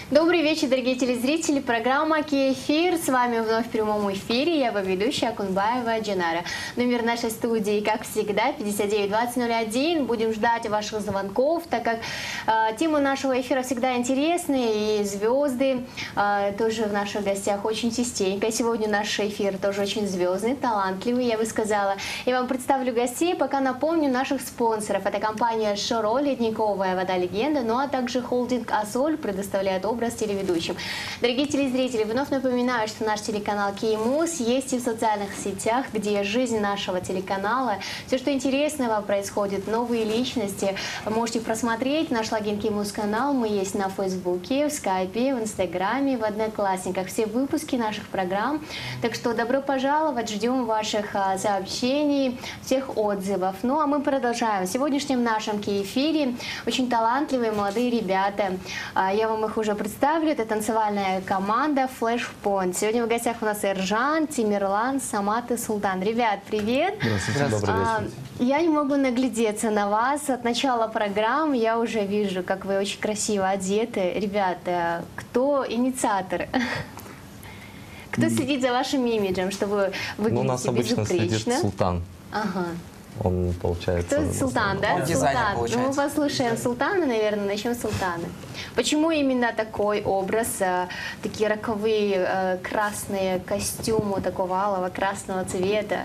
Добрый вечер, дорогие телезрители. Программа «Кефир». С вами вновь в прямом эфире. Я его ведущая Акунбаева Джанара. Номер нашей студии, как всегда, 59-20-01. Будем ждать ваших звонков, так как темы нашего эфира всегда интересные. И звезды тоже в наших гостях очень частенько. Сегодня наш эфир тоже очень звездный, талантливый, я бы сказала. Я вам представлю гостей, пока напомню наших спонсоров. Это компания «Шоро», ледниковая вода «Легенда», ну а также холдинг «Азоль» предоставляет образ телеведущим. Дорогие телезрители, вновь напоминаю, что наш телеканал Кимус есть и в социальных сетях, где жизнь нашего телеканала, все, что интересного происходит, новые личности, можете просмотреть наш логин Кимус канал. Мы есть на Фейсбуке, в Скайпе, в Инстаграме, в Одноклассниках. Все выпуски наших программ. Так что добро пожаловать, ждем ваших сообщений, всех отзывов. Ну а мы продолжаем. В сегодняшнем нашем эфире очень талантливые молодые ребята. Я вам их уже представлю. Это танцевальная команда Flash Point. Сегодня в гостях у нас Эржан, Тимирлан, Самат и Султан. Ребят, привет! Здравствуйте, добрый вечер. Я не могу наглядеться на вас. От начала программы я уже вижу, как вы очень красиво одеты. Ребята, кто инициатор? Кто следит за вашим имиджем, чтобы выглядеть безупречно? У нас обычно следит Султан. Ага. Он, получается... Кто Султан, да? Он дизайнер, Султан. получается. Ну, мы послушаем Султана, наверное, начнем с Султана. Почему именно такой образ, такие роковые красные костюмы такого алого красного цвета?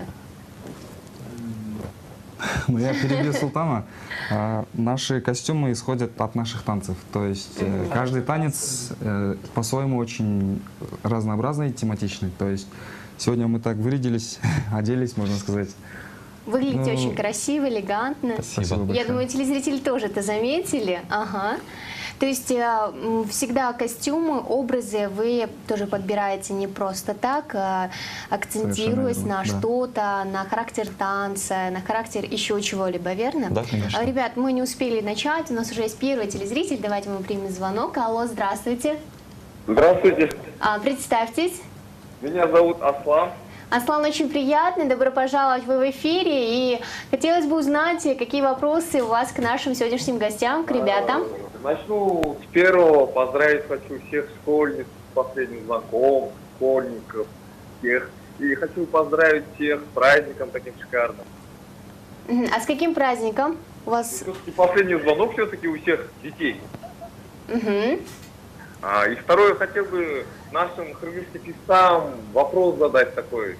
Ну, я перебью Султана. Наши костюмы исходят от наших танцев. То есть каждый танец по-своему очень разнообразный и тематичный. То есть сегодня мы так вырядились, оделись, можно сказать. Выглядите очень красиво, элегантно. Спасибо. Я думаю, телезрители тоже это заметили. Ага. То есть всегда костюмы, образы вы тоже подбираете не просто так, акцентируясь на что-то, на характер танца, на характер еще чего-либо, верно? Да, конечно. Ребят, мы не успели начать, у нас уже есть первый телезритель, давайте мы примем звонок. Алло, здравствуйте. Здравствуйте. Представьтесь. Меня зовут Аслан. Аслан, очень приятно, добро пожаловать в эфире, и хотелось бы узнать, какие вопросы у вас к нашим сегодняшним гостям, к ребятам. Начну с первого. Поздравить хочу всех школьниц с последним звонком, школьников, всех. И хочу поздравить всех с праздником таким шикарным. А с каким праздником у вас? Все-таки последний звонок все-таки у всех детей. Угу. И второе, хотел бы нашим хореографистам вопрос задать такой.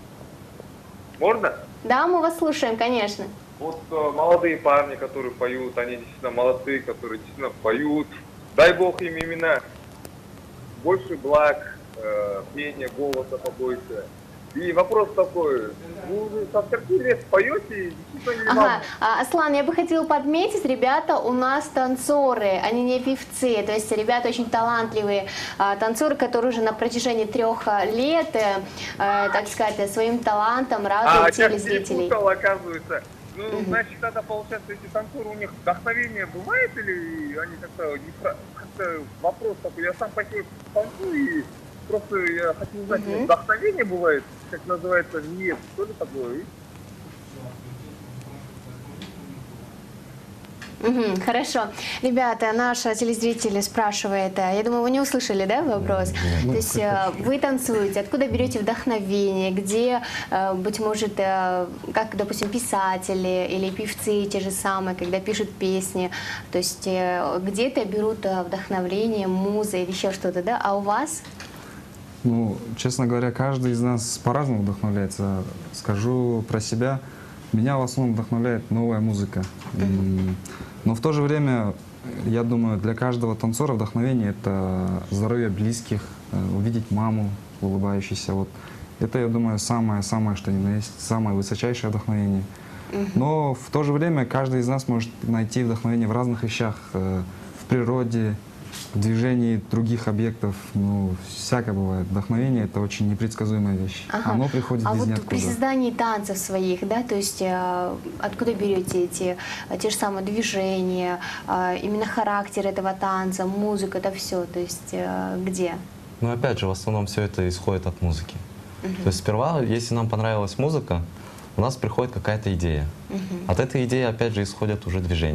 Можно? Да, мы вас слушаем, конечно. Вот молодые парни, которые поют, они действительно молодцы, которые действительно поют. Дай Бог им именно больше благ, пения, голоса побольше. И вопрос такой, вы уже со скольки лет поете? Ага, Аслан, я бы хотела подметить, ребята у нас танцоры, они не певцы, то есть ребята очень талантливые танцоры, которые уже на протяжении 3 лет, так сказать, своим талантом радуют телезрителей. Я перепутал, оказывается. Ну, значит, тогда, получается, эти танцоры, у них вдохновение бывает, или они как-то вопрос такой, я сам по себе танцую, и просто я хочу узнать, вдохновение бывает, как называется, нет, что ли такое? Хорошо. Ребята, наш телезритель спрашивает, я думаю, вы не услышали, да, вопрос? То есть вы танцуете, откуда берете вдохновение, где, быть может, как, допустим, писатели или певцы те же самые, когда пишут песни, то есть где-то берут вдохновение, муза или еще что-то, да, а у вас? Ну, честно говоря, каждый из нас по-разному вдохновляется. Скажу про себя. Меня в основном вдохновляет новая музыка. Но в то же время, я думаю, для каждого танцора вдохновение — это здоровье близких, увидеть маму улыбающейся. Вот. Это, я думаю, самое, что ни на есть, самое высочайшее вдохновение. Но в то же время каждый из нас может найти вдохновение в разных вещах, в природе, в движении других объектов. Ну, всякое бывает. Вдохновение — это очень непредсказуемая вещь. Ага. Оно приходит из ниоткуда. А вот при создании танцев своих, да, то есть откуда берете те же самые движения, именно характер этого танца, музыка, это все, то есть где? Ну, опять же, в основном все это исходит от музыки. То есть сперва, если нам понравилась музыка, у нас приходит какая-то идея. От этой идеи, опять же, исходят уже движения.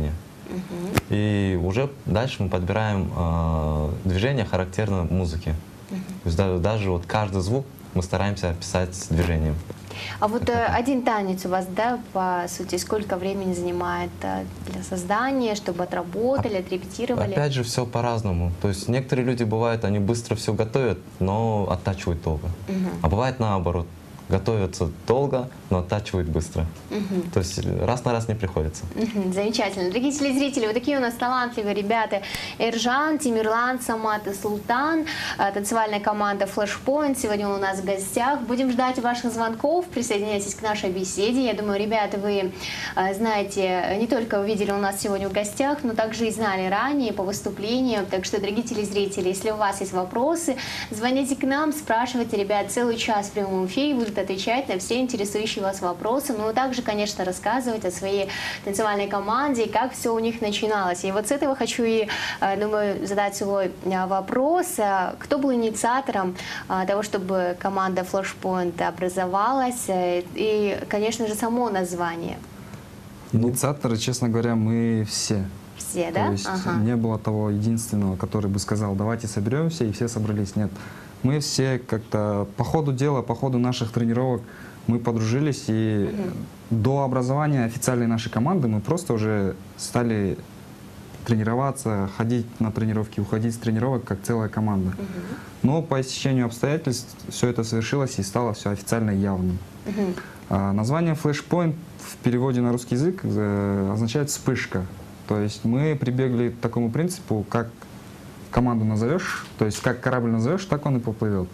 И уже дальше мы подбираем движения, характерные музыке. То есть даже вот каждый звук мы стараемся описать с движением. А вот один танец у вас, да, по сути, сколько времени занимает для создания, чтобы отработали, отрепетировали? Опять же, все по-разному. То есть некоторые люди, бывают, они быстро все готовят, но оттачивают долго. А бывает наоборот. Готовятся долго, но оттачивают быстро. То есть раз на раз не приходится. Замечательно. Дорогие телезрители, вот такие у нас талантливые ребята. Эржан, Тимирлан, Самат и Султан. Танцевальная команда Flashpoint сегодня у нас в гостях. Будем ждать ваших звонков. Присоединяйтесь к нашей беседе. Я думаю, ребята, вы знаете, не только увидели у нас сегодня в гостях, но также и знали ранее по выступлениям. Так что, дорогие телезрители, если у вас есть вопросы, звоните к нам, спрашивайте. Ребят, целый час в прямом эфире будут отвечать на все интересующие вас вопросы, но также, конечно, рассказывать о своей танцевальной команде, как все у них начиналось. И вот с этого хочу и, думаю, задать свой вопрос. Кто был инициатором того, чтобы команда Flashpoint образовалась? И, конечно же, само название. Инициаторы, честно говоря, мы все. Все, да? То есть не было того единственного, который бы сказал, давайте соберемся, и все собрались. Нет. Мы все как-то по ходу дела, по ходу наших тренировок мы подружились, и до образования официальной нашей команды мы просто уже стали тренироваться, ходить на тренировки, уходить с тренировок как целая команда. Но по истечению обстоятельств все это совершилось и стало все официально явным. Название Flashpoint в переводе на русский язык означает «вспышка». То есть мы прибегли к такому принципу, как команду назовешь, то есть как корабль назовешь, так он и поплывет.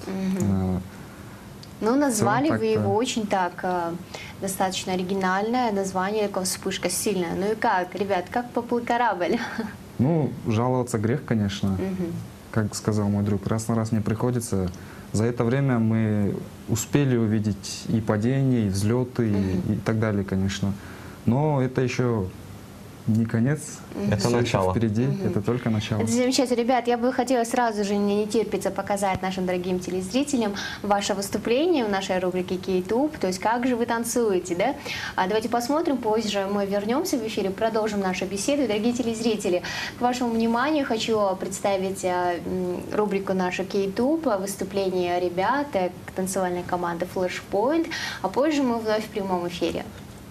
Ну, назвали вы его очень так, достаточно оригинальное название, такое «Вспышка», сильная. Ну и как, ребят, как поплыл корабль? Ну, жаловаться грех, конечно. Как сказал мой друг, раз на раз не приходится. За это время мы успели увидеть и падения, и взлеты, и так далее, конечно. Но это еще не конец, это начало. Впереди, это только начало. Это замечательно. Ребят, я бы хотела сразу же, мне не терпится, показать нашим дорогим телезрителям ваше выступление в нашей рубрике K-Tube, то есть как же вы танцуете, да? Давайте посмотрим, позже мы вернемся в эфире, продолжим нашу беседу. Дорогие телезрители, к вашему вниманию хочу представить рубрику нашу K-Tube, выступление ребят, танцевальной команды Flashpoint, а позже мы вновь в прямом эфире.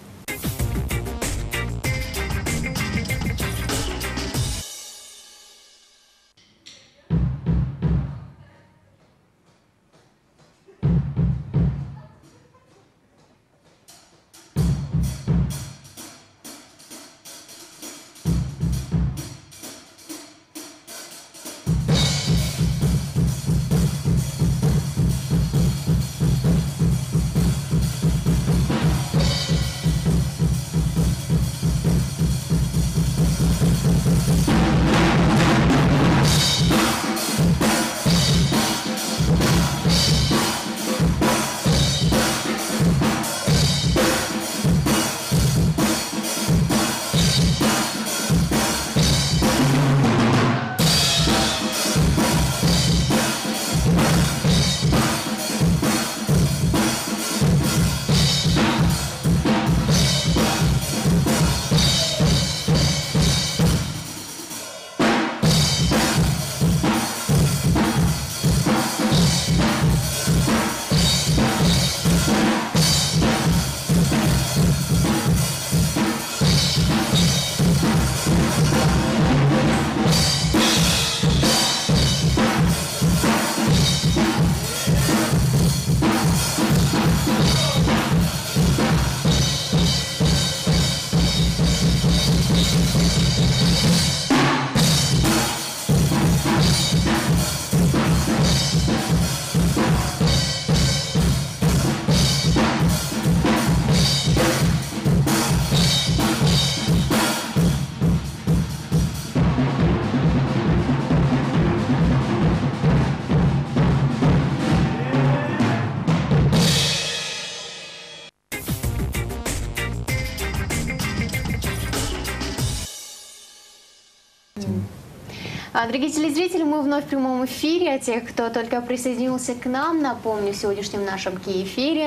Дорогие телезрители, мы вновь в прямом эфире. А тех, кто только присоединился к нам, напомню, в сегодняшнем нашем эфире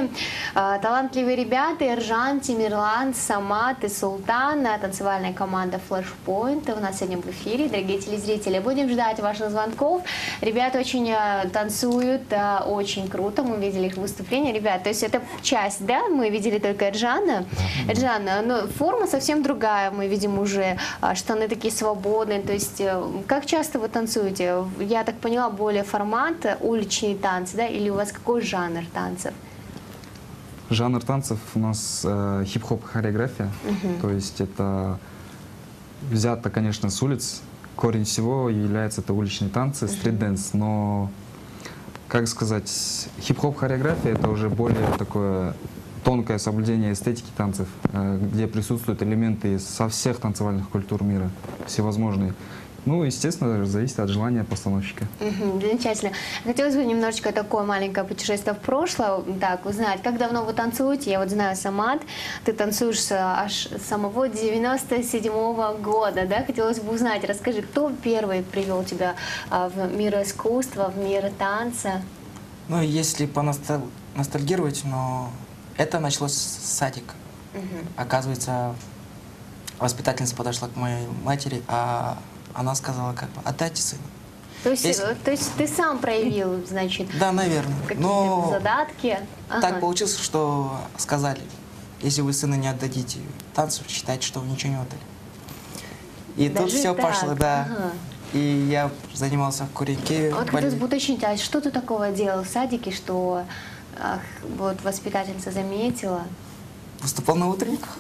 Талантливые ребята: Эржан, Тимирлан, Самат и Султан, танцевальная команда Flashpoint у нас сегодня в эфире. Дорогие телезрители, будем ждать ваших звонков. Ребята очень танцуют, очень круто, мы видели их выступление. Ребят, то есть это часть, да? Мы видели только Эржана. Эржан, но форма совсем другая, мы видим уже штаны такие свободные. То есть как часто вы танцуете? Я так поняла, более формат уличные танцы, да? Или у вас какой жанр танцев? Жанр танцев у нас хип-хоп хореография, то есть это взято, конечно, с улиц. Корень всего является это уличные танцы, стрит-дэнс, но, как сказать, хип-хоп хореография это уже более такое тонкое соблюдение эстетики танцев, где присутствуют элементы со всех танцевальных культур мира, всевозможные. Ну, естественно, зависит от желания постановщика. Замечательно. Хотелось бы немножечко такое маленькое путешествие в прошлое, так, узнать, как давно вы танцуете. Я вот знаю, Самат, ты танцуешь аж с самого 97-го года, да? Хотелось бы узнать, расскажи, кто первый привел тебя в мир искусства, в мир танца? Ну, если поностальгировать, но это началось с садика. Оказывается, воспитательница подошла к моей матери, а она сказала, как бы, отдайте сына. То есть ты сам проявил, значит, да, наверное. какие-то задатки? Так получилось, что сказали, если вы сына не отдадите танцу, считайте, что вы ничего не отдали. И Даже тут все так? пошло, да. Ага. И я занимался в Куреньке. Вот хотелось бы уточнить, а что ты такого делал в садике, что вот воспитательница заметила? Выступал на утренниках.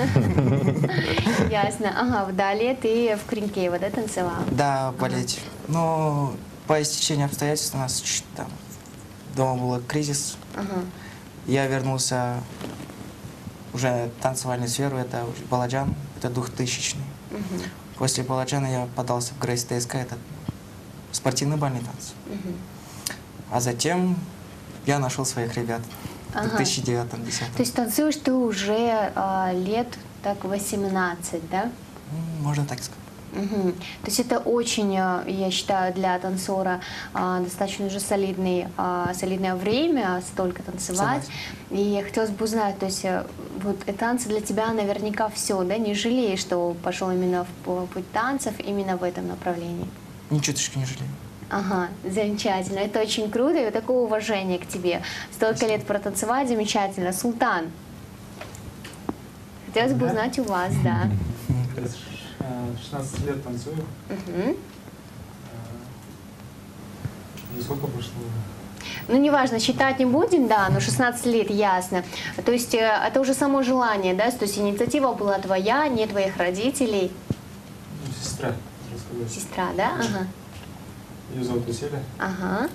Ясно. Ага, далее ты в Кринкеево, да, танцевал? Да, в балете. Но по истечению обстоятельств у нас там дома был кризис. Я вернулся уже в танцевальную сферу, это уже Баладжан, это 2000-й. После Баладжана я подался в Грейс ТСК, это спортивный бальный танц. А затем я нашел своих ребят. В 2009-2010. То есть танцуешь ты уже лет так 18, да? Можно так сказать. То есть это очень, я считаю, для танцора достаточно уже солидное время, столько танцевать. И хотелось бы узнать, то есть вот танцы для тебя наверняка все, да? Не жалеешь, что пошел именно в путь танцев, именно в этом направлении? Ни чуточки не жалею. Ага, замечательно. Это очень круто, и такое уважение к тебе. Столько лет протанцевать, замечательно. Султан, хотелось бы узнать у вас, да. 16 лет танцую. И сколько прошло? Ну, неважно, считать не будем, да, но 16 лет, ясно. То есть это уже само желание, да? То есть инициатива была твоя, не твоих родителей. Сестра. Сестра, да? Ага. Ее зовут Василия. Ага.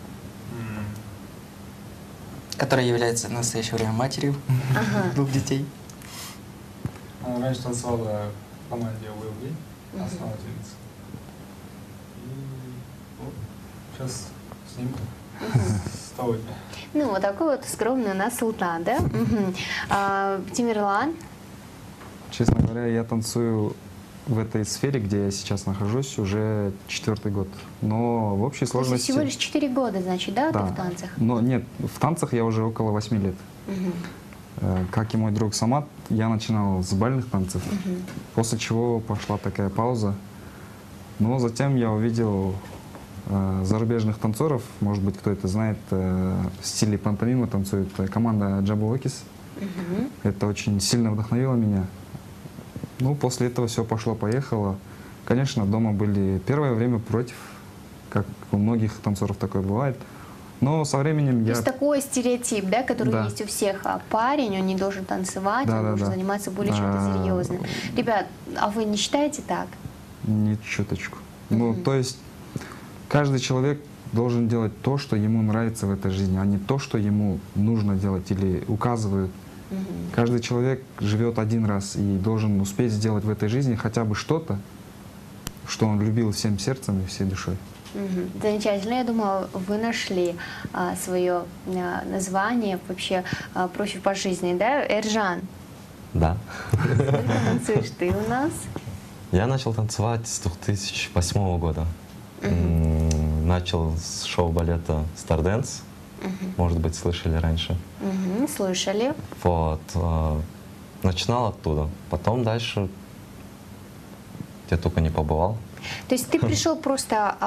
Которая является в настоящее время матерью двух детей. Она раньше танцевала в команде УЛВ, основательница. И вот сейчас с ним с того дня. Ну, вот такой вот скромный у нас Султан, да? Тимирлан? Честно говоря, я танцую в этой сфере, где я сейчас нахожусь, уже 4-й год. Но в общей сложности... Всего лишь 4 года, значит, да, да. ты в танцах? Но нет, в танцах я уже около 8 лет. Как и мой друг Самат, я начинал с бальных танцев, после чего пошла такая пауза. Но затем я увидел зарубежных танцоров, может быть, кто это знает, в стиле пантомима танцует команда Джабуокис. Это очень сильно вдохновило меня. Ну, после этого все пошло-поехало. Конечно, дома были первое время против, как у многих танцоров такое бывает. Но со временем То я... есть такой стереотип, да, который Да. есть у всех. Парень, он не должен танцевать, Да, он да, должен да. заниматься более чем-то серьезным. Ребят, а вы не считаете так? Нет, чуточку. Ну, то есть каждый человек должен делать то, что ему нравится в этой жизни, а не то, что ему нужно делать или указывают. Каждый человек живет один раз и должен успеть сделать в этой жизни хотя бы что-то, что он любил всем сердцем и всей душой. Замечательно. Я думаю, вы нашли свое название, вообще профиль по жизни, да? Эржан, Да. сколько танцуешь ты у нас? Я начал танцевать с 2008 года. Начал с шоу-балета Stardance. Может быть, слышали раньше. Слышали. Вот. Начинал оттуда. Потом дальше где только не побывал. То есть ты пришел просто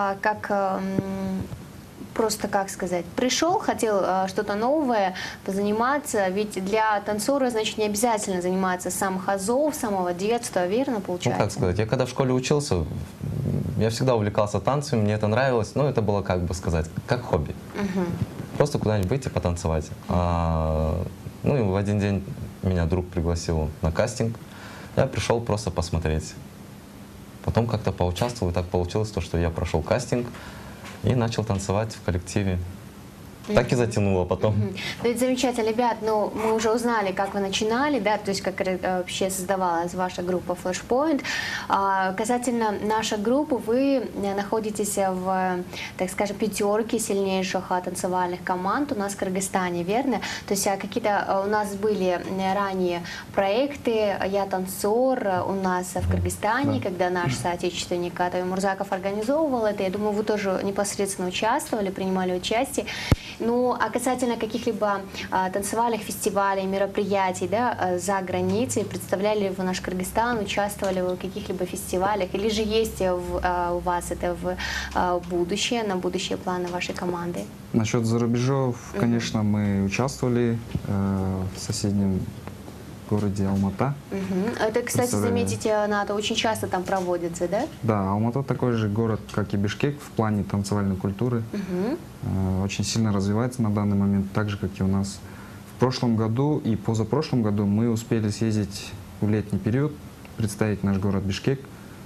как сказать, пришел, хотел что-то новое позаниматься, ведь для танцора, значит, не обязательно заниматься с самых азов, с самого детства, верно, получается? Ну, как сказать, я когда в школе учился, я всегда увлекался танцами, мне это нравилось, но это было, как бы сказать, как хобби. Просто куда-нибудь выйти потанцевать. Ну и в один день меня друг пригласил на кастинг, я пришел просто посмотреть. Потом как-то поучаствовал, и так получилось, что я прошел кастинг и начал танцевать в коллективе. Так и затянуло потом. Ну, это замечательно, ребят. Ну, мы уже узнали, как вы начинали, да, то есть как вообще создавалась ваша группа Flashpoint. Касательно нашей группы, вы находитесь в, так скажем, пятерке сильнейших танцевальных команд у нас в Кыргызстане, верно? То есть какие-то у нас были ранее проекты «Я танцор» у нас в Кыргызстане, когда наш соотечественник Атави Мурзаков организовывал это. Я думаю, вы тоже непосредственно участвовали, принимали участие. Ну, а касательно каких-либо танцевальных фестивалей, мероприятий, да, за границей, представляли ли вы наш Кыргызстан, участвовали вы в каких-либо фестивалях, или же есть у вас это в будущее, на будущие планы вашей команды? Насчет зарубежов, конечно, мы участвовали в соседнем городе Алмата. Это, кстати, заметите, НАТО очень часто там проводится, да? Да, Алмата такой же город, как и Бишкек в плане танцевальной культуры. Очень сильно развивается на данный момент, так же, как и у нас. В прошлом году и позапрошлом году мы успели съездить в летний период, представить наш город Бишкек.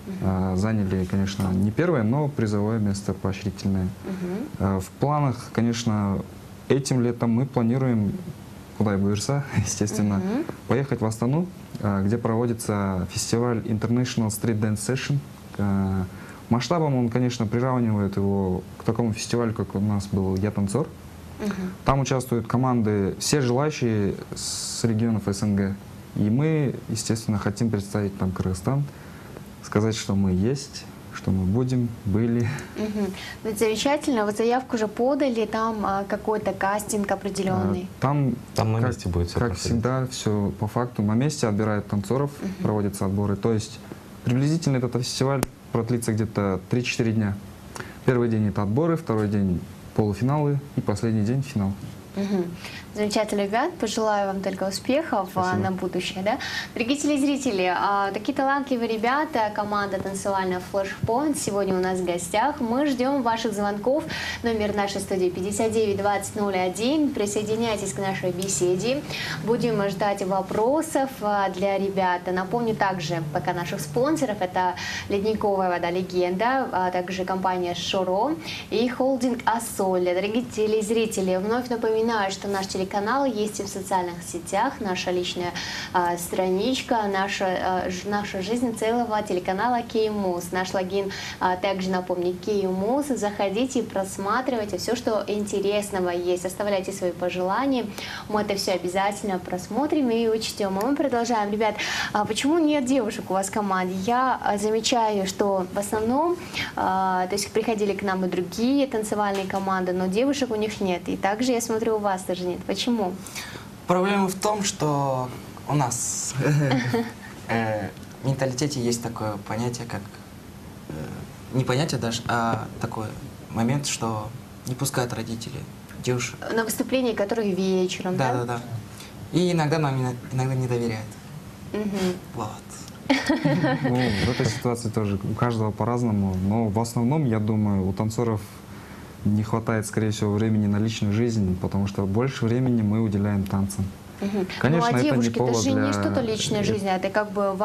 Заняли, конечно, не первое, но призовое место поощрительное. В планах, конечно, этим летом мы планируем, куда и буйырса, естественно, поехать в Астану, где проводится фестиваль International Street Dance Session. Масштабом он, конечно, приравнивает его к такому фестивалю, как у нас был «Я танцор». Там участвуют команды, все желающие с регионов СНГ. И мы, естественно, хотим представить там Кыргызстан, сказать, что мы есть, что мы будем, были. Ну, это замечательно. Вот заявку уже подали, там какой-то кастинг определенный. Там на месте будет все. Как всегда, все по факту. На месте отбирают танцоров, проводятся отборы. То есть приблизительно этот фестиваль продлится где-то 3-4 дня. Первый день это отборы, второй день полуфиналы и последний день финал. Замечательно, ребят. Пожелаю вам только успехов на будущее. Да? Дорогие телезрители, такие талантливые ребята, команда танцевальная Flashpoint сегодня у нас в гостях. Мы ждем ваших звонков. Номер нашей студии 59 20 01. Присоединяйтесь к нашей беседе. Будем ждать вопросов для ребят. Напомню также пока наших спонсоров. Это ледниковая вода «Легенда», а также компания «Шуро» и холдинг «Ассоль». Дорогие телезрители, вновь напоминаю, что наш телеканал есть и в социальных сетях, наша личная страничка, наша жизнь целого телеканала Киимуз. Наш логин также, напомню, Киимуз. Заходите, просматривайте все, что интересного есть. Оставляйте свои пожелания. Мы это все обязательно просмотрим и учтем. А мы продолжаем. Ребят, почему нет девушек у вас в команде? Я замечаю, что в основном, то есть приходили к нам и другие танцевальные команды, но девушек у них нет. И также я смотрю, у вас тоже нет. Почему? Проблема в том, что у нас в менталитете есть такое понятие, как не понятие даже, а такой момент, что не пускают родители девушек. На выступления, которые вечером, да? Да. И иногда нам иногда не доверяют. Вот. Ну, в этой ситуации тоже у каждого по-разному, но в основном, я думаю, у танцоров не хватает, скорее всего, времени на личную жизнь, потому что больше времени мы уделяем танцам. Конечно, ну, а девушки, это не повод же для... не что-то личная жизнь, это как бы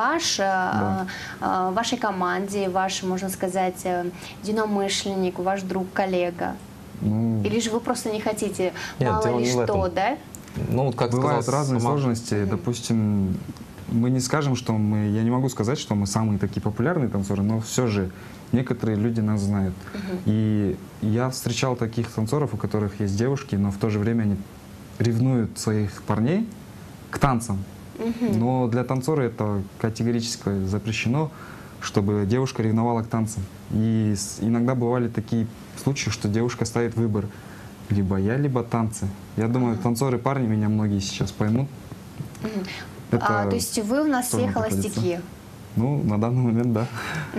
вашей команде, ваш, можно сказать, единомышленник, ваш друг, коллега. Ну... Или же вы просто не хотите, Нет, мало ли что, да? Ну, как бывают сказал, разные сложности. Допустим, мы не скажем, что мы... Я не могу сказать, что мы самые такие популярные танцоры, но все же некоторые люди нас знают. И я встречал таких танцоров, у которых есть девушки, но в то же время они ревнуют своих парней к танцам. Но для танцора это категорически запрещено, чтобы девушка ревновала к танцам. И иногда бывали такие случаи, что девушка ставит выбор: Либо я, либо танцы. Я думаю, танцоры парни меня многие сейчас поймут. То есть вы у нас все тоже холостяки? Ну, на данный момент, да.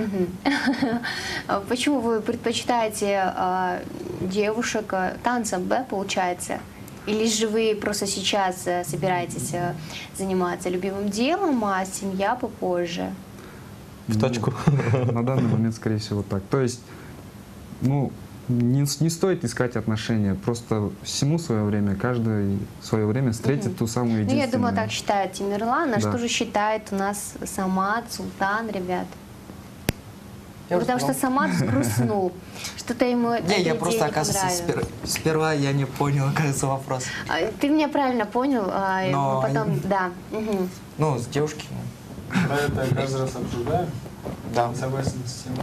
Почему вы предпочитаете девушек танцам, да, получается? Или же вы просто сейчас собираетесь заниматься любимым делом, а семья попозже? В точку. На данный момент, скорее всего, так. То есть, ну, не стоит искать отношения, просто всему свое время, каждый свое время встретит ту самую Ну, единственную. я думаю, так считает Тимирлан. А Да. что же считает у нас Самат, Султан, ребят? Потому что Самат сгрустнул. Что-то ему эта Не, я идея просто, не оказывается, понравилась. сперва я не понял, оказывается, вопрос. Ты меня правильно понял, Но потом, да. Ну, с девушки, Про это каждый раз обсуждаем. да. Согласен с тем.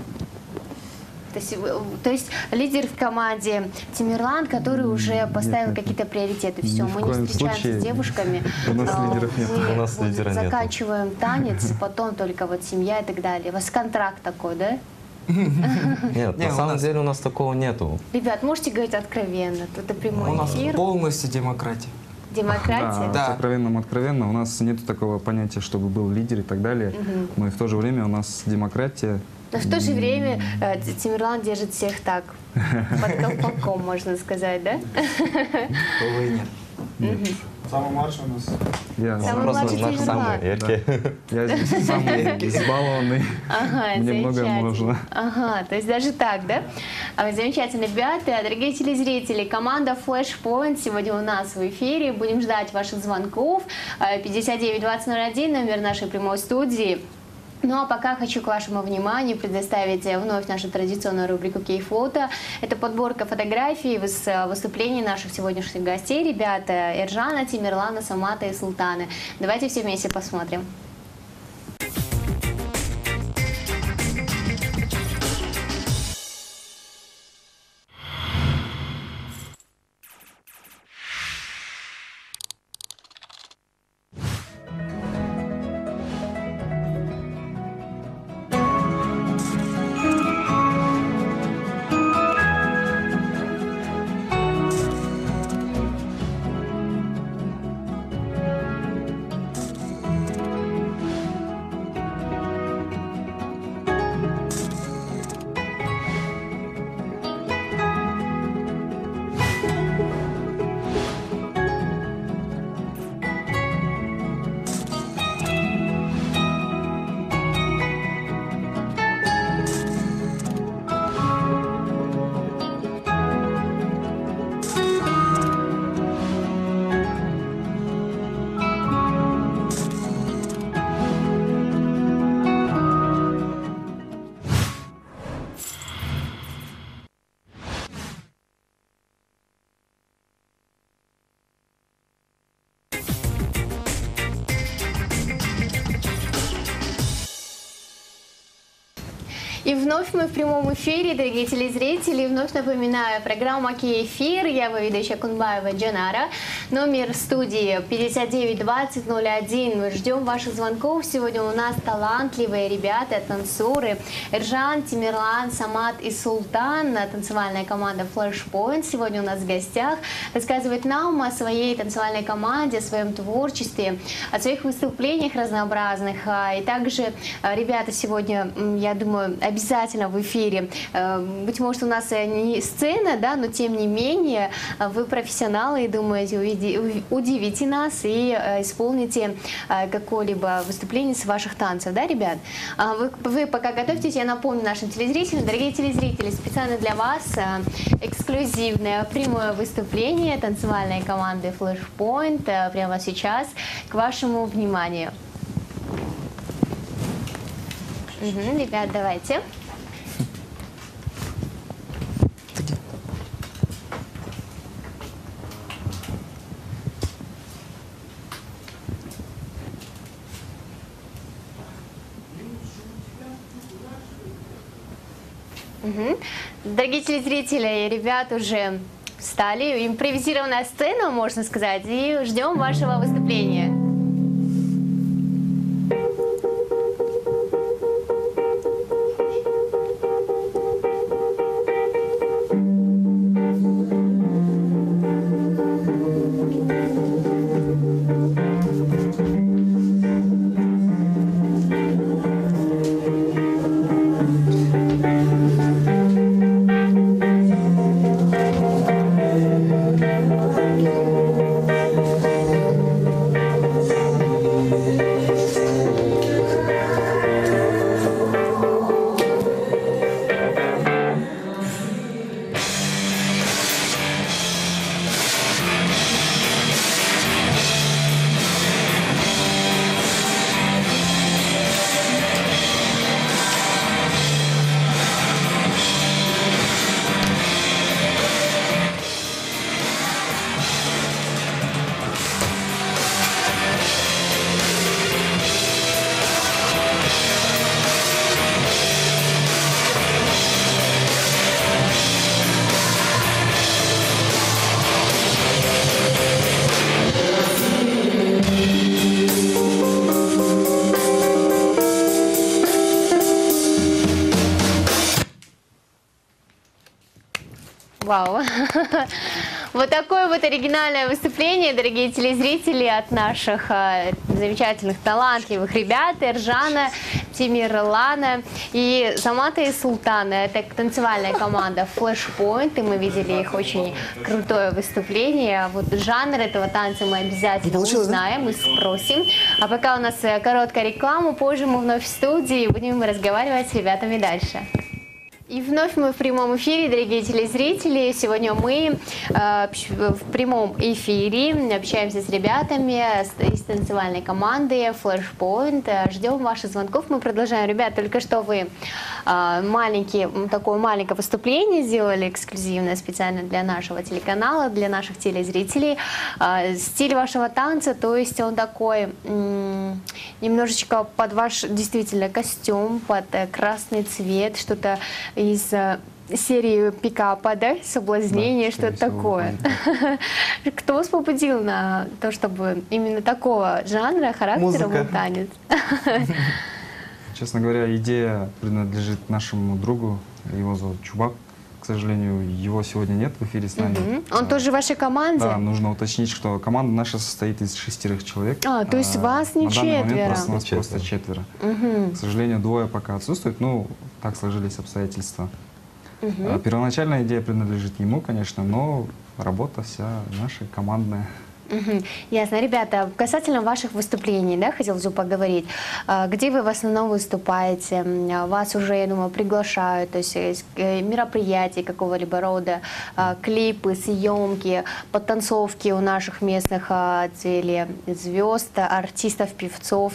То есть лидер в команде Тимирлан, который уже поставил нет, какие-то приоритеты. Ни Все, в мы коем не встречаемся случае. с девушками. У нас лидеров нет. Мы У нас лидера нет. заканчиваем танец, потом только вот семья и так далее. У вас контракт такой, да? Нет, Не, на у самом нас- деле у нас такого нету. Ребят, можете говорить откровенно? Это У прямой нас эфир, полностью демократия. демократия. Да. Откровенно. У нас нет такого понятия, чтобы был лидер и так далее. Но и в то же время у нас демократия. Но в то же время Тимирлан держит всех так, под колпаком, можно сказать, да? Увы, нет. Самый младший у нас. Я, Самый Просто младший наш Тимирлан. самый яркий. я здесь самый избалованный. Ага, Мне многое замечательно. можно. Ага, то есть даже так, да? Замечательно, ребята, дорогие телезрители, команда Flashpoint сегодня у нас в эфире. Будем ждать ваших звонков. 59-2001, номер нашей прямой студии. Ну а пока хочу к вашему вниманию предоставить вновь нашу традиционную рубрику «Кей-фото». Это подборка фотографий с выступлений наших сегодняшних гостей, ребята Эржана, Тимирлана, Самата и Султана. Давайте все вместе посмотрим. И вновь мы в прямом эфире, дорогие телезрители. Вновь напоминаю, программа «Кей-эфир». Я его ведущая Кунбаева Джанара. Номер студии 59-20-01. Мы ждем ваших звонков. Сегодня у нас талантливые ребята, танцоры. Эржан, Тимирлан, Самат и Султан. Танцевальная команда Flashpoint сегодня у нас в гостях. Рассказывает нам о своей танцевальной команде, о своем творчестве, о своих выступлениях разнообразных. И также ребята сегодня, я думаю, обязательно в эфире. Быть может, у нас не сцена, да, но тем не менее вы профессионалы и думаете, удивите нас и исполните какое-либо выступление с ваших танцев, да, ребят? Вы пока готовьтесь, я напомню нашим телезрителям, дорогие телезрители, специально для вас эксклюзивное прямое выступление танцевальной команды Flashpoint прямо сейчас к вашему вниманию. Ребят, давайте. Дорогие телезрители, ребят уже встали. Импровизированная сцена, можно сказать, и ждем вашего выступления. Вау. Вот такое вот оригинальное выступление, дорогие телезрители, от наших замечательных, талантливых ребят. Эржана, Тимирлана и Самата и Султана. Это танцевальная команда Flashpoint, и мы видели их очень крутое выступление. Вот жанр этого танца мы обязательно узнаем и спросим. А пока у нас короткая реклама, позже мы вновь в студии и будем разговаривать с ребятами дальше. И вновь мы в прямом эфире, дорогие телезрители. Сегодня мы в прямом эфире общаемся с ребятами из танцевальной команды Flashpoint. Ждем ваших звонков. Мы продолжаем. Ребят, только что вы такое маленькое выступление сделали эксклюзивное специально для нашего телеканала, для наших телезрителей. Стиль вашего танца, то есть он такой немножечко под ваш действительно костюм, под красный цвет, что-то из серии пикапа, да, соблазнение, да, что-то такое. Кто вас побудил на то, чтобы именно такого жанра, характера был танец? Честно говоря, идея принадлежит нашему другу, его зовут Чубак. К сожалению, его сегодня нет в эфире с нами. Он тоже в вашей команде? Да, нужно уточнить, что команда наша состоит из 6 человек. То есть вас не четверо? На данный момент нас просто 4. К сожалению, 2 пока отсутствуют, ну, так сложились обстоятельства. Первоначальная идея принадлежит ему, конечно, но работа вся наша командная. Ясно. Ребята, касательно ваших выступлений, да, хотелось бы поговорить. Где вы в основном выступаете? Вас уже, я думаю, приглашают, то есть мероприятия какого-либо рода, клипы, съемки, подтанцовки у наших местных телезвезд, артистов, певцов?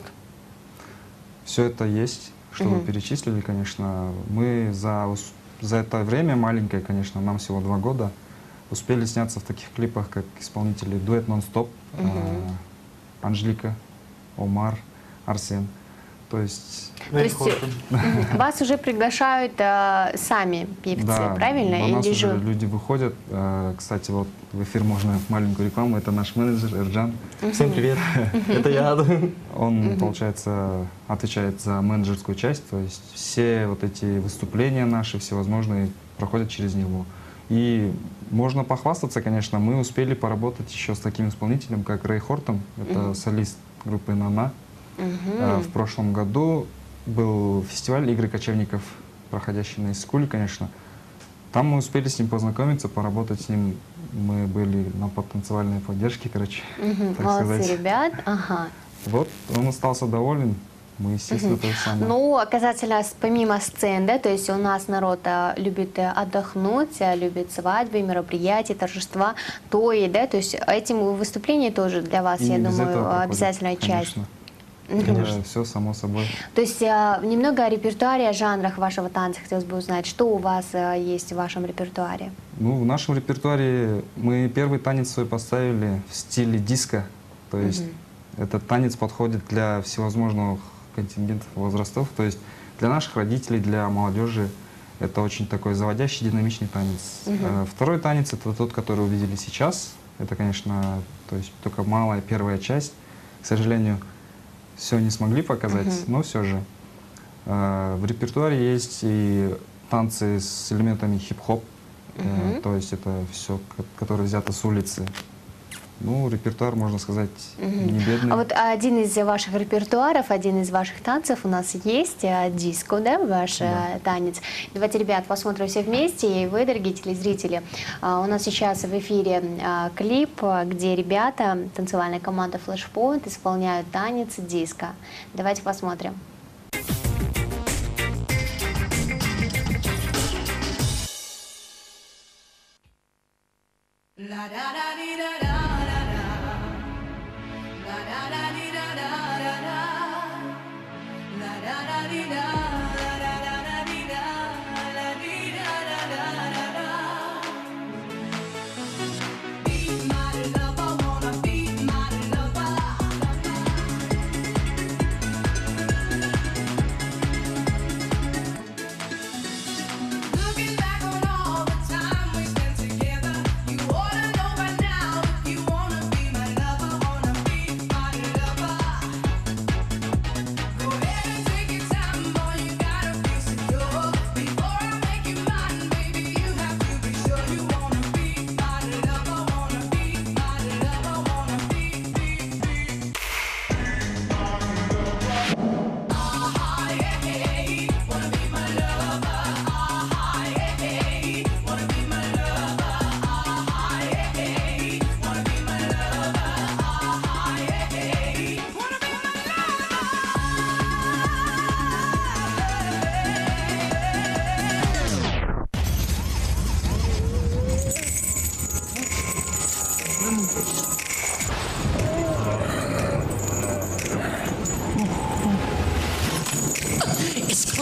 Все это есть, что вы перечислили, конечно. Мы за это время маленькое, конечно, нам всего 2 года, успели сняться в таких клипах, как исполнители дуэт «Нон-стоп», Анжелика, Омар, Арсен. То есть вас уже приглашают сами певцы, да, правильно? У нас уже люди выходят. Кстати, вот в эфир можно маленькую рекламу. Это наш менеджер Эрджан. Всем привет, это я. Он, получается, отвечает за менеджерскую часть. То есть все вот эти выступления наши, всевозможные, проходят через него. И можно похвастаться, конечно, мы успели поработать еще с таким исполнителем, как Рэй Хортон. Это солист группы «Нана». В прошлом году был фестиваль «Игры кочевников», проходящий на Искуле, конечно. Там мы успели с ним познакомиться, поработать с ним. Мы были на танцевальной поддержке, короче, так молодцы, сказать. ребят. Ага. Вот, он остался доволен. Мы, естественно, то же самое. Ну, касательно, помимо сцен, да, то есть у нас народ любит отдохнуть, любит свадьбы, мероприятия, торжества, тои, да, то есть этим выступления тоже для вас, я думаю, обязательная часть. Конечно, все само собой. То есть немного о репертуаре, о жанрах вашего танца хотелось бы узнать. Что у вас есть в вашем репертуаре? Ну, в нашем репертуаре мы первый танец свой поставили в стиле диско. То есть этот танец подходит для всевозможных контингентов, возрастов. То есть для наших родителей, для молодежи это очень такой заводящий, динамичный танец. Второй танец — это тот, который увидели сейчас. Это, конечно, то есть только малая первая часть. К сожалению, все не смогли показать, но все же. В репертуаре есть и танцы с элементами хип-хоп, то есть это все, которое взято с улицы. Ну, репертуар, можно сказать, не бедный. А вот один из ваших репертуаров, один из ваших танцев у нас есть, диско, да, ваш танец. Давайте, ребят, посмотрим все вместе, и вы, дорогие телезрители. У нас сейчас в эфире клип, где ребята, танцевальная команда Flashpoint, исполняют танец диско. Давайте посмотрим.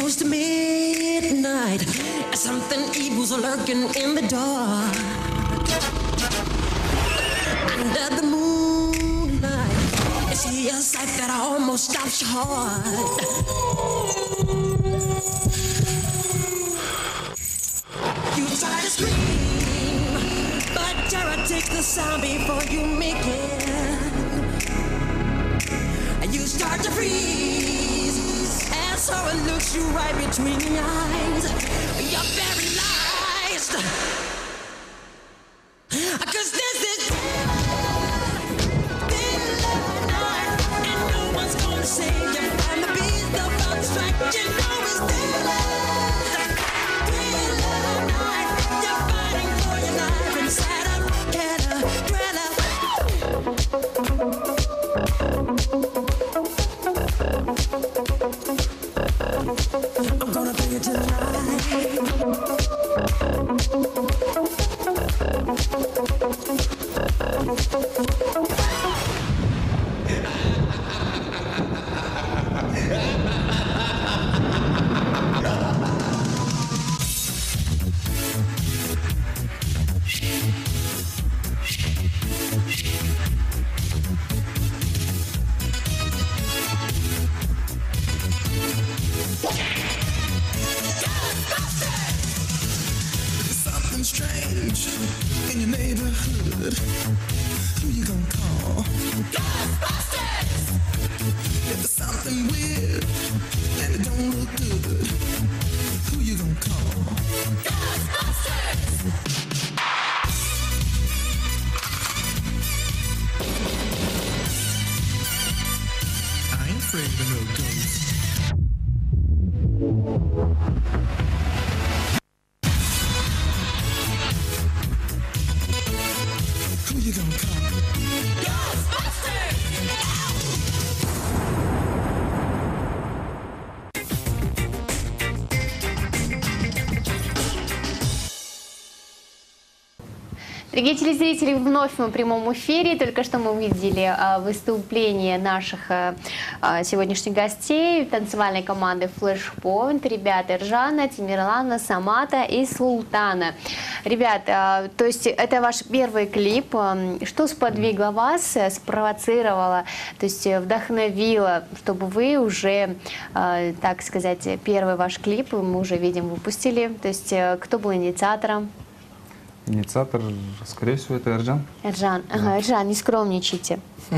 close to midnight. Something evil's lurking in the dark. Under the moonlight, I see a sight that almost stops your heart. You try to scream, but terror takes the sound before you make it. You start to freeze as horror looks you right between the eyes. You're paralyzed, 'cause this is daylight night, and no one's gonna save you from the beast about to strike. You know it's daylight night. You're fighting for your life inside a thriller. I'm gonna bring it to life. Something strange in your neighborhood. Who you gonna call? Ghostbusters! If there's something weird and it don't look good, who you gonna call? Ghostbusters! I ain't afraid of no ghosts. Who you gonna call? Ghostbusters! Дорогие телезрители, вновь мы в прямом эфире. Только что мы увидели выступление наших сегодняшних гостей танцевальной команды Flashpoint. Ребята Эржана, Тимирлана, Самата и Султана. Ребят, то есть это ваш первый клип. Что сподвигло вас, спровоцировало, то есть вдохновило, чтобы вы уже, так сказать, первый ваш клип мы уже видим выпустили? То есть кто был инициатором? Инициатор, скорее всего, это Эрджан. Эржан. Ага, Эржан, не скромничайте.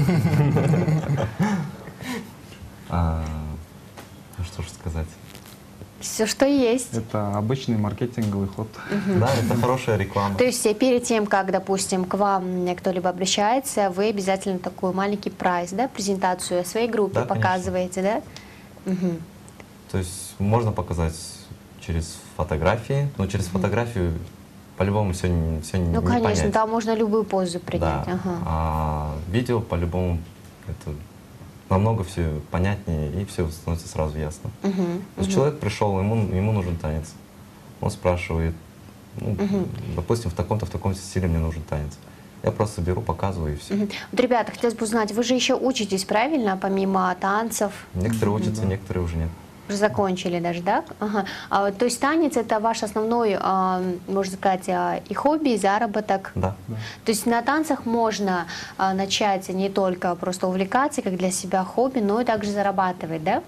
Что же сказать? Все, что есть. Это обычный маркетинговый ход. Да, это хорошая реклама. То есть перед тем, как, допустим, к вам кто-либо обращается, вы обязательно такой маленький прайс, да, презентацию о своей группе Да, показываете, да? Угу. То есть можно показать через фотографии, но через фотографию по-любому все не Ну, конечно, понять. там можно любую позу принять. Да. Ага. А видео по-любому это намного все понятнее и все становится сразу ясно. То есть человек пришел, ему нужен танец. Он спрашивает, ну, допустим, в таком-то стиле мне нужен танец. Я просто беру, показываю и все. Вот, ребята, хотелось бы узнать, вы же еще учитесь, правильно, помимо танцев? Некоторые учатся, некоторые уже нет. Уже закончили даже, да? Ага. То есть танец — это ваш основной, можно сказать, и хобби, и заработок? Да. То есть на танцах можно начать не только просто увлекаться, как для себя хобби, но и также зарабатывать, да?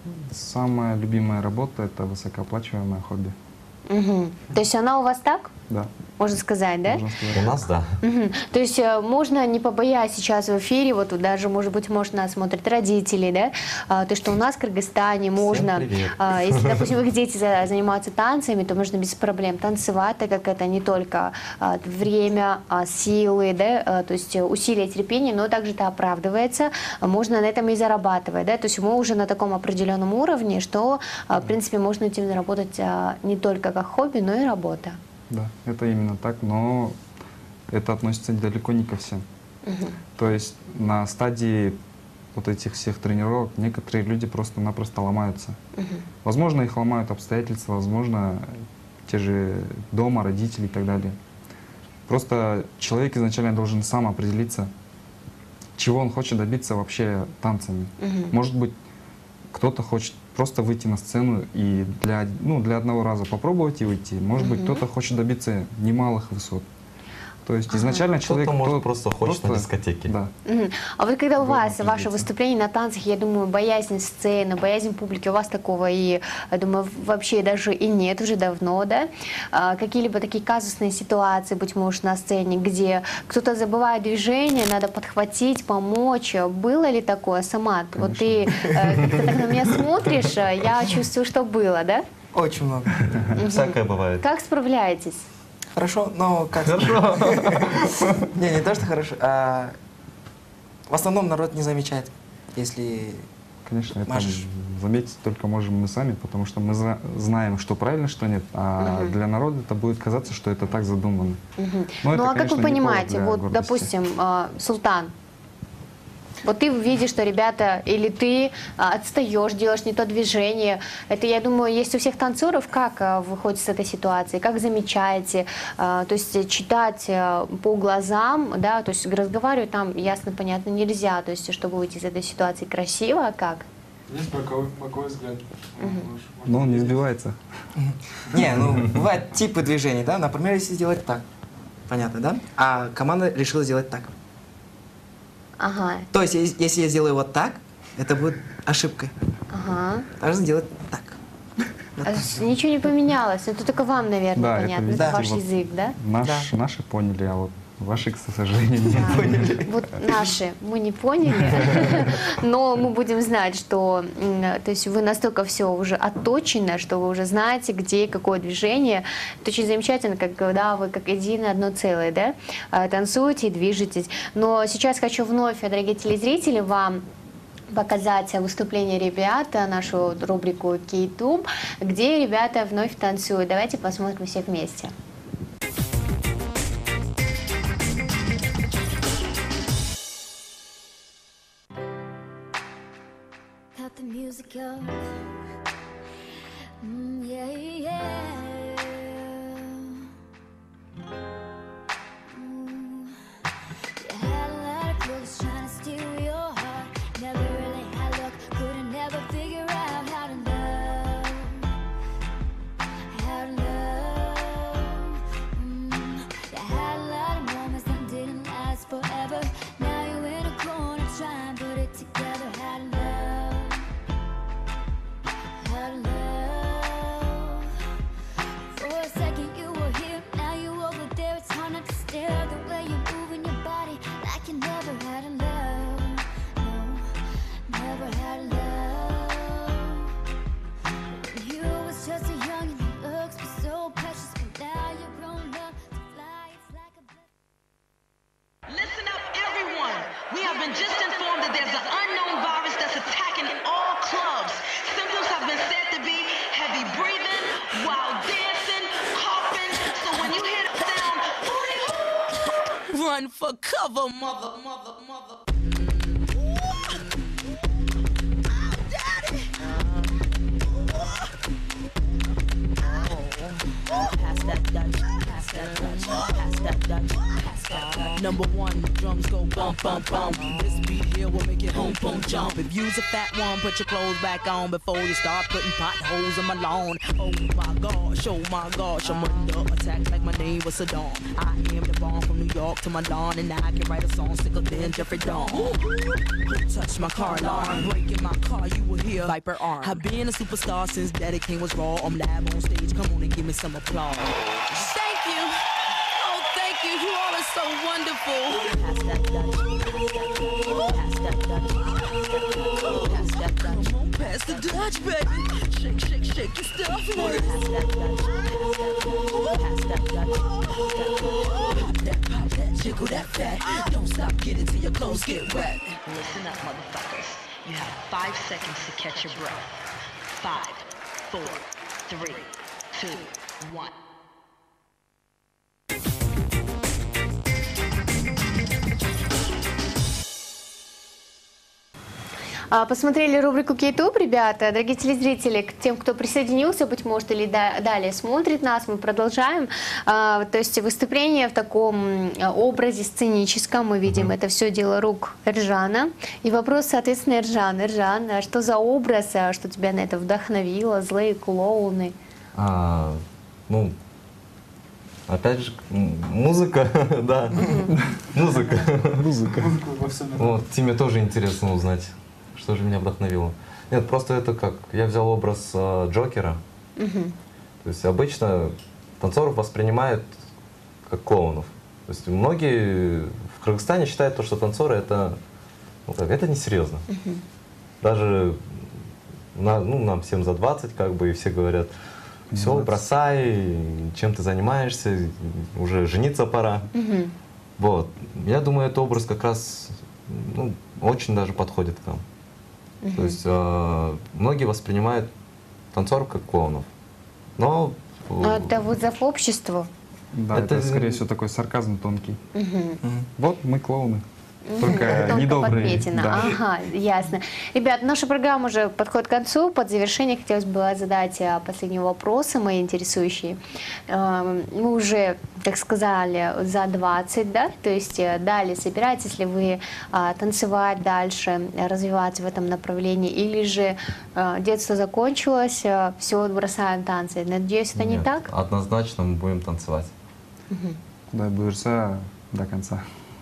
Самая любимая работа — это высокооплачиваемое хобби. Угу. То есть она у вас так? Да. Можно сказать, да? Можно сказать. У нас да. Мгм. То есть можно, не побоясь сейчас в эфире, вот даже, может быть, нас смотрят родители, да, то, что у нас в Кыргызстане можно, привет. если, допустим, их дети занимаются танцами, то можно без проблем танцевать, так как это не только время, силы, да, то есть усилия, терпения, но также это оправдывается, можно на этом и зарабатывать, да, то есть мы уже на таком определенном уровне, что, в принципе, можно этим заработать не только как хобби, но и работа. Да, это именно так, но это относится далеко не ко всем. То есть на стадии вот этих всех тренировок некоторые люди просто-напросто ломаются. Возможно, их ломают обстоятельства, возможно, те же дома, родители и так далее. Просто человек изначально должен сам определиться, чего он хочет добиться вообще танцами. Может быть, кто-то хочет просто выйти на сцену и для одного раза попробовать и выйти. Может быть, кто-то хочет добиться немалых высот. То есть изначально человек... Кто-то, может, просто хочет на дискотеке. Да. А вот когда у вас Добиться. ваше выступление на танцах, я думаю, боязнь сцены, боязнь публики, у вас такого и, я думаю, вообще даже и нет уже давно, да? Какие-либо такие казусные ситуации, быть может, на сцене, где кто-то забывает движение, надо подхватить, помочь. Было ли такое, Самат? Конечно. Вот ты как-то так на меня смотришь, я чувствую, что было, да? Очень много. Всякое бывает. Как справляетесь? Хорошо, но как... Хорошо. Не то, что хорошо. А в основном народ не замечает, если... Конечно, это Машешь. заметить только можем мы сами, потому что мы знаем, что правильно, что нет, а для народа это будет казаться, что это так задумано. Но Ну это, а как конечно, вы не понимаете, повод для вот, гордости. допустим, Султан, вот ты видишь, что ребята, или ты отстаешь, делаешь не то движение. Это, я думаю, есть у всех танцоров. Как выходит с этой ситуации? Как замечаете? То есть читать по глазам, да, то есть разговаривать там, ясно, понятно, нельзя. То есть, чтобы выйти из этой ситуации красиво, а как? Есть боковой взгляд. Но он не сбивается. Не, ну, бывают типы движений, да? Например, если сделать так, понятно, да? А команда решила сделать так. Ага, То есть, если я сделаю вот так, это будет ошибкой. ага. Нужно сделать так. А ничего не поменялось. Это только вам, наверное, Да, это понятно. видите, Это ваш вот язык, да? Наши поняли, а вот ваши, к сожалению, не Да. поняли. Вот наши мы не поняли, но мы будем знать, что то есть вы настолько все уже отточено, что вы уже знаете, где какое движение. Это очень замечательно, когда вы как единое одно целое, да, танцуете и движетесь. Но сейчас хочу вновь, дорогие телезрители, вам показать выступление ребят, нашу рубрику K-Tube, где ребята вновь танцуют. Давайте посмотрим все вместе. Cut the music up. Yeah, yeah. You had a lot of girls trying to steal your heart. Never really had luck, couldn't never figure out how to love. How to love. You had a lot of moments that didn't last forever. Now you're in a corner trying to put it together. How to love. How to love. For a second you were here, now you over there. It's hard not to stare the way you're moving your body like you never had a love. No, never had a love. When you was just a young and your looks were so precious, but now you're grown up to fly. It's like a blessing. Listen up, everyone. We have been just informed that there's an unknown virus that's attacking all clubs. Symptoms have been said to be heavy breathing, wild dancing, coughing. So when you hear the sound, run for cover, mother. Pass that Dutch, pass that Dutch, pass that Dutch, pass that Dutch. Number one, drums go bump, bump, bump. This beat here will make it boom, boom, jump. If you's a fat one, put your clothes back on before you start putting potholes in my lawn. Oh my gosh, I'm under attack like my name was Saddam. I am the bomb from New York to Milan, and I can write a song sicker than Jeffrey Dawn. Touch my car alarm, breaking my car, you will hear Viper arm. I've been a superstar since Daddy King was raw. I'm live on stage, come on and give me some applause. Thank you. Oh, thank you. You all are so wonderful. Pass that Dutch. Pass that Dutch. Pass that Dutch. Come on, pass the Dutch, baby. Shake, shake, shake your stuff. Pass that Dutch. Pass that Dutch. Pop that, jiggle that fat. Don't stop, get it till your clothes get wet. Listen up, motherfuckers. You have 5 seconds to catch your breath. 5, 4, 3, 2, 1. Посмотрели рубрику K-Tube, ребята. Дорогие телезрители, к тем, кто присоединился, быть может, или далее смотрит нас, мы продолжаем. То есть выступление в таком образе сценическом. Мы видим, это все дело рук Эржана. И вопрос, соответственно, Эржан, а что за образ, что тебя на это вдохновило? Злые клоуны? Ну, опять же, музыка, да, музыка. Музыка. Во всем мире. Вот, Тиме тоже интересно узнать, что же меня вдохновило. Нет, просто это как, я взял образ Джокера. То есть обычно танцоров воспринимают как клоунов. То есть многие в Кыргызстане считают, что танцоры это, это несерьезно. Даже нам всем за 20, как бы, и все говорят, все, бросай, чем ты занимаешься, уже жениться пора. Вот. Я думаю, этот образ как раз очень даже подходит к нам. То есть многие воспринимают танцоров как клоунов. Но это вызов обществу. Да, это, скорее всего, такой сарказм тонкий. Вот мы клоуны. Только Тонко недобрые. подметено. Да. Ага, ясно. Ребят, наша программа уже подходит к концу. Под завершение хотелось бы задать последние вопросы, мои интересующие. Мы уже, так сказали, за 20, да? То есть далее собираетесь ли вы танцевать дальше, развиваться в этом направлении, или же детство закончилось, все, бросаем танцы? Надеюсь, это не нет, так? однозначно мы будем танцевать. Дай буйырса до конца.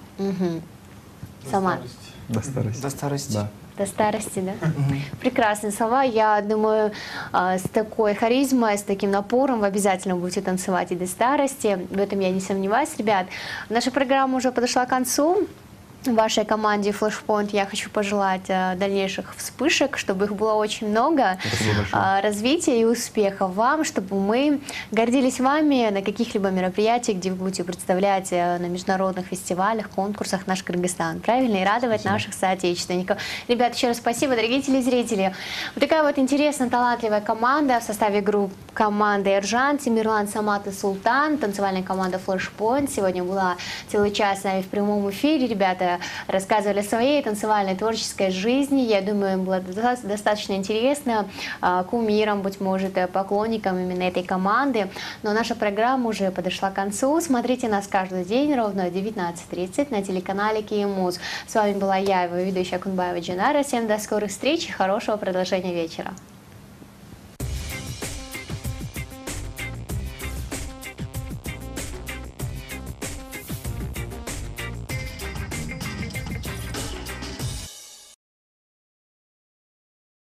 Сама. До старости. До старости. Да. До старости, да? Прекрасные слова. Я думаю, с такой харизмой, с таким напором вы обязательно будете танцевать и до старости. В этом я не сомневаюсь, ребят. Наша программа уже подошла к концу. Вашей команде Flashpoint я хочу пожелать дальнейших вспышек, чтобы их было очень много, развития и успехов вам, чтобы мы гордились вами на каких-либо мероприятиях, где вы будете представлять на международных фестивалях, конкурсах наш Кыргызстан, правильно, и радовать наших соотечественников. Ребят, еще раз спасибо, дорогие телезрители. Вот такая вот интересная, талантливая команда в составе групп команды Эржан, Тимирлан, Самат и Султан, танцевальная команда Flashpoint. Сегодня была целый час с нами в прямом эфире, ребята рассказывали о своей танцевальной творческой жизни. Я думаю, им было достаточно интересно, кумирам, быть может, поклонникам именно этой команды. Но наша программа уже подошла к концу. Смотрите нас каждый день ровно в 19:30 на телеканале Киемуз. С вами была я, его ведущая Акунбаева Джинара. Всем до скорых встреч и хорошего продолжения вечера.